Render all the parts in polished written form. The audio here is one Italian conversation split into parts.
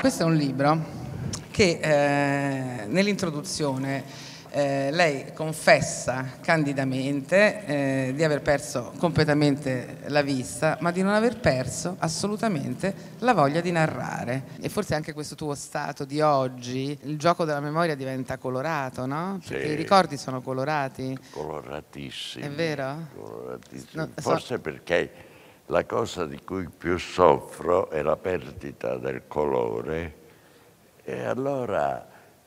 questo è un libro che nell'introduzione lei confessa candidamente di aver perso completamente la vista, ma di non aver perso assolutamente la voglia di narrare. E forse anche questo tuo stato di oggi, il gioco della memoria diventa colorato, no? Perché i ricordi sono colorati. Coloratissimi. È vero? Coloratissimi. No, Forse perché la cosa di cui più soffro è la perdita del colore, e allora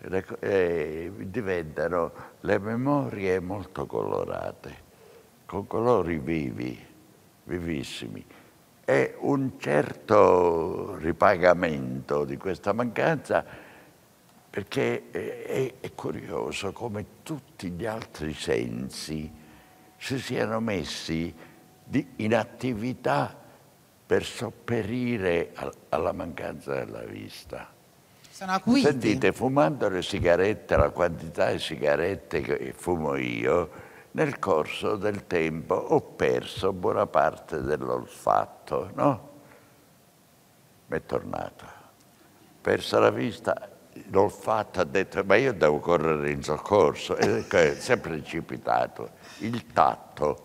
diventano le memorie molto colorate, con colori vivi, vivissimi. E un certo ripagamento di questa mancanza, perché è curioso come tutti gli altri sensi si siano messi in attività per sopperire alla mancanza della vista. sono acuiti. Sentite, fumando le sigarette, la quantità di sigarette che fumo io, nel corso del tempo ho perso buona parte dell'olfatto, no? Mi è tornato. Persa la vista, l'olfatto ha detto, ma io devo correre in soccorso, e si è precipitato. Il tatto,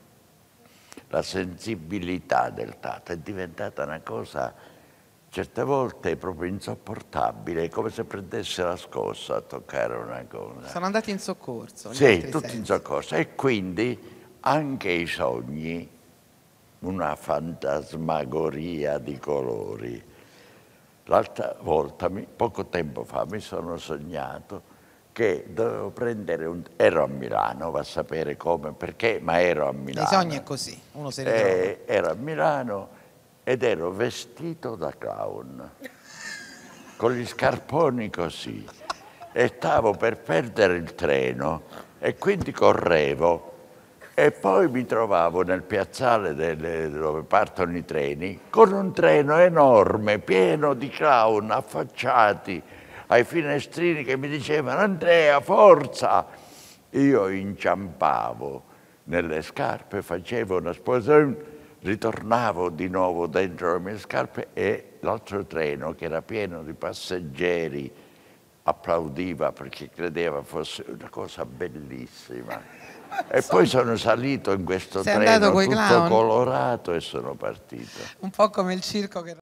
la sensibilità del tatto è diventata una cosa certe volte proprio insopportabile, come se prendesse la scossa a toccare una cosa. Sono andati in soccorso. Sì, tutti in soccorso. E quindi anche i sogni, una fantasmagoria di colori. L'altra volta, poco tempo fa, mi sono sognato che dovevo prendere ero a Milano, va a sapere come, perché, ma ero a Milano. Nei sogni è così, uno si ritrova. Ero a Milano ed ero vestito da clown, con gli scarponi così, e stavo per perdere il treno e quindi correvo e poi mi trovavo nel piazzale dove partono i treni con un treno enorme, pieno di clown affacciati ai finestrini che mi dicevano Andrea, forza! Io inciampavo nelle scarpe, facevo una esplosione, ritornavo di nuovo dentro le mie scarpe e l'altro treno, che era pieno di passeggeri, applaudiva perché credeva fosse una cosa bellissima. E poi sono salito in questo treno tutto colorato e sono partito. Un po' come il circo che